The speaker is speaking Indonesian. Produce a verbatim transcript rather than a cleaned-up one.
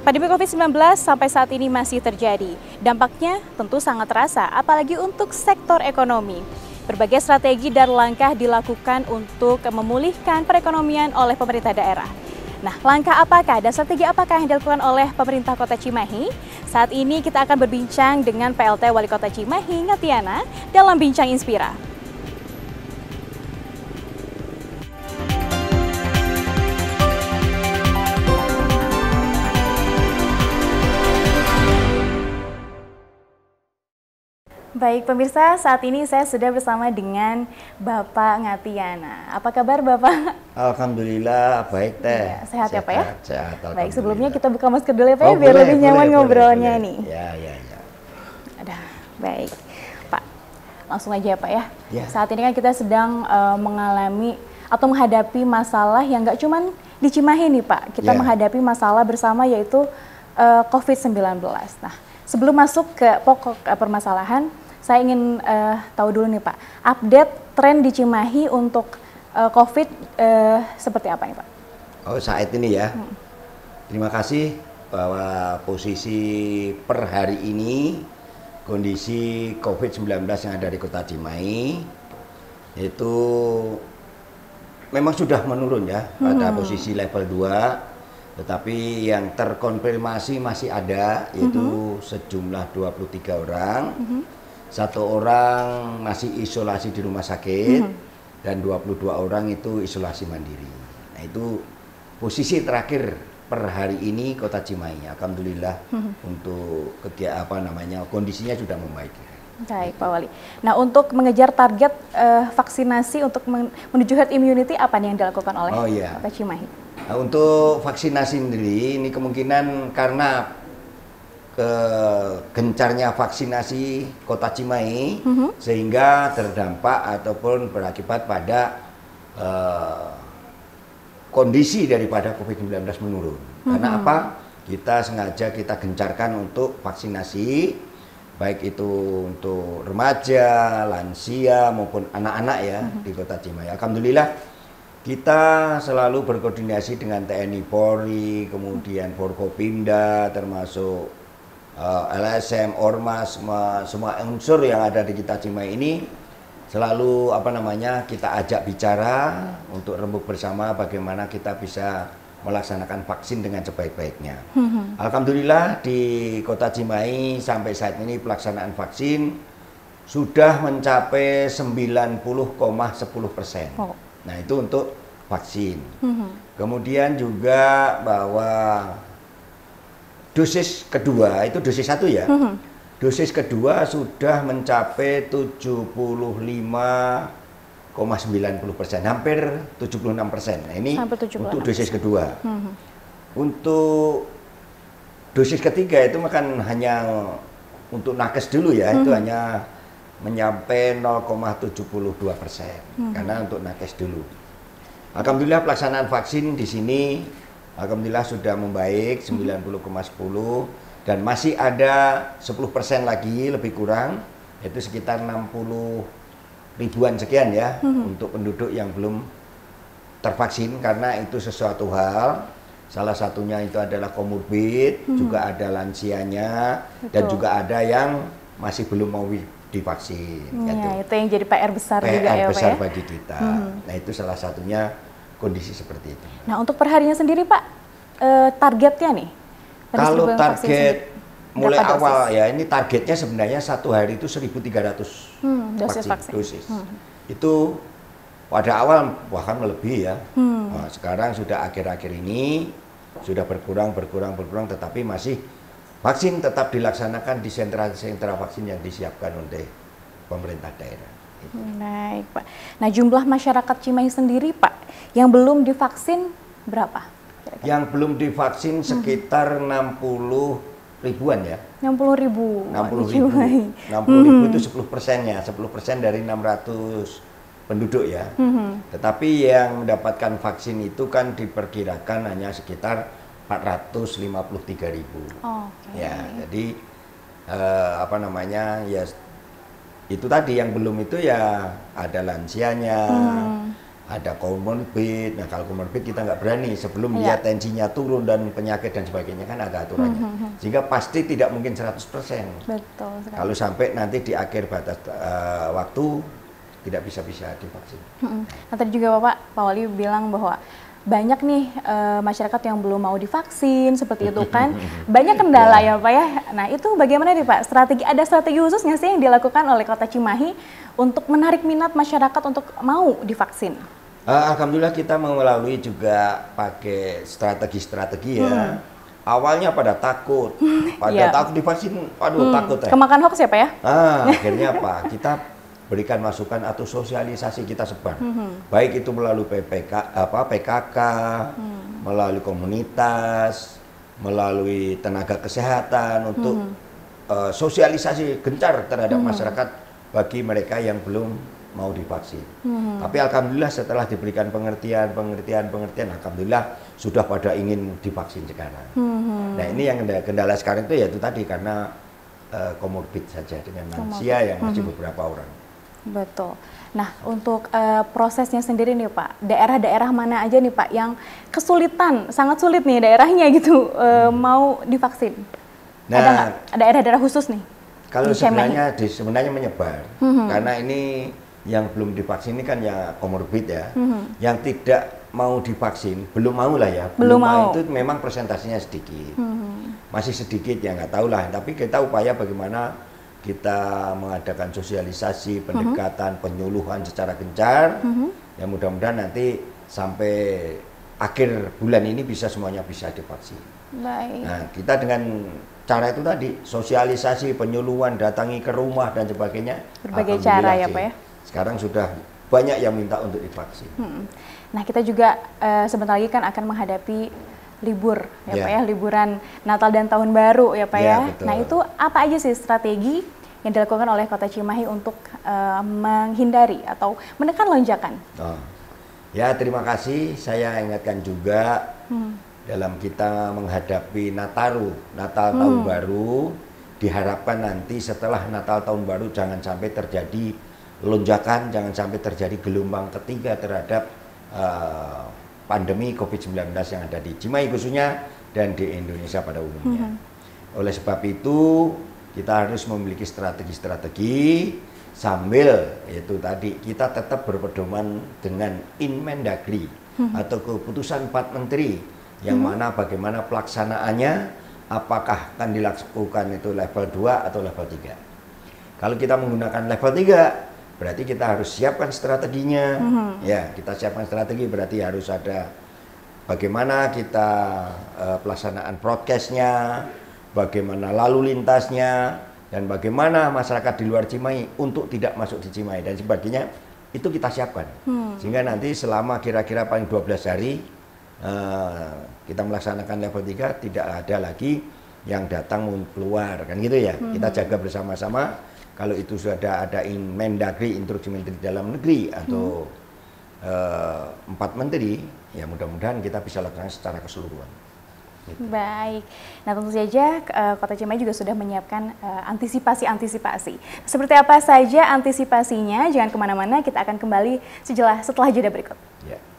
Pandemi covid sembilan belas sampai saat ini masih terjadi. Dampaknya tentu sangat terasa, apalagi untuk sektor ekonomi. Berbagai strategi dan langkah dilakukan untuk memulihkan perekonomian oleh pemerintah daerah. Nah, langkah apakah dan strategi apakah yang dilakukan oleh pemerintah Kota Cimahi? Saat ini kita akan berbincang dengan P L T Wali Kota Cimahi, Ngatiana, dalam Bincang Inspira. Baik pemirsa, saat ini saya sudah bersama dengan Bapak Ngatiana. Apa kabar Bapak? Alhamdulillah baik Teh. Ya, sehat, sehat ya Pak ya? Sehat, baik, sebelumnya kita buka masker dulu ya Pak, oh, biar boleh, lebih nyaman boleh, ngobrolnya boleh, nih. Ya, ya, ya. Ada, baik. Pak, langsung aja ya Pak ya. Ya. Saat ini kan kita sedang uh, mengalami atau menghadapi masalah yang nggak cuman di Cimahi nih Pak. Kita ya. menghadapi masalah bersama yaitu uh, covid sembilan belas. Nah, sebelum masuk ke pokok uh, permasalahan, saya ingin uh, tahu dulu nih Pak, update tren di Cimahi untuk uh, COVID uh, seperti apa nih Pak? Oh saat ini ya, hmm. terima kasih bahwa posisi per hari ini kondisi covid sembilan belas yang ada di Kota Cimahi itu memang sudah menurun ya, hmm. pada posisi level dua, tetapi yang terkonfirmasi masih ada yaitu hmm. sejumlah dua puluh tiga orang. Hmm. Satu orang masih isolasi di rumah sakit hmm. dan dua puluh dua orang itu isolasi mandiri. Nah itu posisi terakhir per hari ini Kota Cimahi. Alhamdulillah hmm. untuk kegiatan apa namanya kondisinya sudah membaik. Baik Pak Wali. Nah untuk mengejar target uh, vaksinasi untuk menuju herd immunity apa nih yang dilakukan oleh oh, iya. Kota Cimahi? Nah, untuk vaksinasi sendiri ini kemungkinan karena ke gencarnya vaksinasi Kota Cimahi mm-hmm. sehingga terdampak ataupun berakibat pada uh, kondisi daripada covid sembilan belas menurun. Mm-hmm. Karena apa? Kita sengaja kita gencarkan untuk vaksinasi baik itu untuk remaja, lansia maupun anak-anak ya mm-hmm. di Kota Cimahi. Alhamdulillah kita selalu berkoordinasi dengan T N I Polri, kemudian Forkopimda termasuk Uh, L S M, Ormas, semua, semua unsur yang ada di Kota Cimahi ini selalu apa namanya kita ajak bicara untuk rembuk bersama bagaimana kita bisa melaksanakan vaksin dengan sebaik-baiknya. Hmm. Alhamdulillah di Kota Cimahi sampai saat ini pelaksanaan vaksin sudah mencapai sembilan puluh koma sepuluh persen. Oh. Nah itu untuk vaksin. Hmm. Kemudian juga bahwa dosis kedua, itu dosis satu ya, mm-hmm. dosis kedua sudah mencapai tujuh puluh lima koma sembilan puluh persen, hampir tujuh puluh enam persen. Nah ini untuk dosis kedua. Mm-hmm. Untuk dosis ketiga itu kan hanya untuk nakes dulu ya, mm-hmm. itu hanya menyampai nol koma tujuh dua persen, mm-hmm. karena untuk nakes dulu. Alhamdulillah pelaksanaan vaksin di sini alhamdulillah sudah membaik sembilan puluh koma sepuluh dan masih ada sepuluh persen lagi lebih kurang itu sekitar enam puluh ribuan sekian ya hmm. untuk penduduk yang belum tervaksin karena itu sesuatu hal salah satunya itu adalah komorbid hmm. juga ada lansianya. Betul. Dan juga ada yang masih belum mau divaksin. Ya, gitu. Itu yang jadi P R besar P R juga ya besar Pak ya? bagi kita. Hmm. Nah itu salah satunya kondisi seperti itu. Nah untuk perharinya sendiri Pak, eh, targetnya nih? Kalau target mulai dosis? awal ya, ini targetnya sebenarnya satu hari itu seribu tiga ratus hmm, dosis vaksin, vaksin. dosis. Hmm. Itu pada awal bahkan melebihi ya. Hmm. Nah, sekarang sudah akhir-akhir ini sudah berkurang, berkurang, berkurang, tetapi masih vaksin tetap dilaksanakan di sentra-sentra vaksin yang disiapkan oleh pemerintah daerah. Baik Pak. Nah jumlah masyarakat Cimahi sendiri Pak yang belum divaksin berapa? Kira-kira? Yang belum divaksin sekitar hmm. enam puluh ribuan ya. enam puluh ribu. enam puluh ribu. enam puluh ribu hmm. itu sepuluh persennya, sepuluh persen dari enam ratus penduduk ya. Hmm. Tetapi yang mendapatkan vaksin itu kan diperkirakan hanya sekitar empat ratus lima puluh tiga ribu. Oh, okay. Ya, jadi eh, apa namanya ya itu tadi yang belum itu ya ada lansianya, hmm. ada komorbid. Nah kalau komorbid kita nggak berani sebelum Iya. dia tensinya turun dan penyakit dan sebagainya kan ada aturannya. Mhm. Sehingga pasti tidak mungkin seratus persen. Betul sekali. Kalau sampai nanti di akhir batas uh, waktu tidak bisa-bisa divaksin. Mhm. Nah tadi juga Bapak, Pak Wali bilang bahwa banyak nih uh, masyarakat yang belum mau divaksin seperti itu kan, banyak kendala ya Pak ya. Nah itu bagaimana nih Pak, strategi ada strategi khusus nggak sih yang dilakukan oleh Kota Cimahi untuk menarik minat masyarakat untuk mau divaksin? Uh, Alhamdulillah kita melalui juga pakai strategi-strategi ya. Hmm. Awalnya pada takut, pada yeah. takut divaksin, aduh hmm. takut ya. Kemakan hoax ya Pak ya? Ah, akhirnya apa? Kita berikan masukan atau sosialisasi kita sebar, mm-hmm. baik itu melalui P P K, apa P K K, mm. melalui komunitas, melalui tenaga kesehatan untuk mm-hmm. uh, sosialisasi gencar terhadap mm-hmm. masyarakat bagi mereka yang belum mau divaksin. Mm-hmm. Tapi alhamdulillah setelah diberikan pengertian, pengertian, pengertian, alhamdulillah sudah pada ingin divaksin sekarang. Mm-hmm. Nah ini yang kendala sekarang itu yaitu tadi karena komorbid uh, saja dengan lansia yang masih mm-hmm. beberapa orang. Betul. Nah, untuk uh, prosesnya sendiri nih Pak, daerah-daerah mana aja nih Pak yang kesulitan, sangat sulit nih daerahnya gitu uh, hmm. mau divaksin? Nah, ada nggak? Ada daerah-daerah khusus nih? Kalau di sebenarnya di, sebenarnya menyebar, hmm. karena ini yang belum divaksin ini kan ya komorbid ya, hmm. yang tidak mau divaksin belum mau lah ya, belum, belum mau. Itu memang presentasinya sedikit, hmm. masih sedikit ya nggak tahu lah. Tapi kita upaya bagaimana kita mengadakan sosialisasi, pendekatan, uh-huh. penyuluhan secara gencar, uh-huh. ya mudah-mudahan nanti sampai akhir bulan ini bisa semuanya bisa divaksin. Baik. Nah kita dengan cara itu tadi, sosialisasi, penyuluhan, datangi ke rumah dan sebagainya. Berbagai cara ya Pak ya? Sekarang sudah banyak yang minta untuk divaksin. Hmm. Nah kita juga uh, sebentar lagi kan akan menghadapi libur ya, ya Pak ya, liburan Natal dan Tahun Baru ya Pak ya. ya. Betul. Nah itu apa aja sih strategi yang dilakukan oleh Kota Cimahi untuk uh, menghindari atau menekan lonjakan? Oh. Ya terima kasih, saya ingatkan juga hmm. dalam kita menghadapi Nataru, Natal hmm. Tahun Baru, diharapkan nanti setelah Natal Tahun Baru jangan sampai terjadi lonjakan, jangan sampai terjadi gelombang ketiga terhadap uh, pandemi covid sembilan belas yang ada di Cimahi khususnya dan di Indonesia pada umumnya. Mm-hmm. Oleh sebab itu kita harus memiliki strategi-strategi sambil itu tadi kita tetap berpedoman dengan Inmendagri mm-hmm. atau keputusan empat menteri yang mm-hmm. mana bagaimana pelaksanaannya, apakah akan dilakukan itu level dua atau level tiga. Kalau kita menggunakan level tiga berarti kita harus siapkan strateginya, mm-hmm. ya kita siapkan strategi berarti harus ada bagaimana kita uh, pelaksanaan broadcast-nya, bagaimana lalu lintasnya, dan bagaimana masyarakat di luar Cimahi untuk tidak masuk di Cimahi dan sebagainya itu kita siapkan, hmm. sehingga nanti selama kira-kira paling dua belas hari uh, kita melaksanakan level tiga tidak ada lagi yang datang mau keluar kan gitu ya, hmm. kita jaga bersama-sama. Kalau itu sudah ada Inmendagri, instruksi Menteri Dalam Negeri atau hmm. uh, empat menteri, ya mudah-mudahan kita bisa lakukan secara keseluruhan. Gitu. Baik, nah tentu saja uh, Kota Cimahi juga sudah menyiapkan antisipasi-antisipasi. Uh, Seperti apa saja antisipasinya? Jangan kemana-mana, kita akan kembali sejelas setelah jeda berikut. Ya.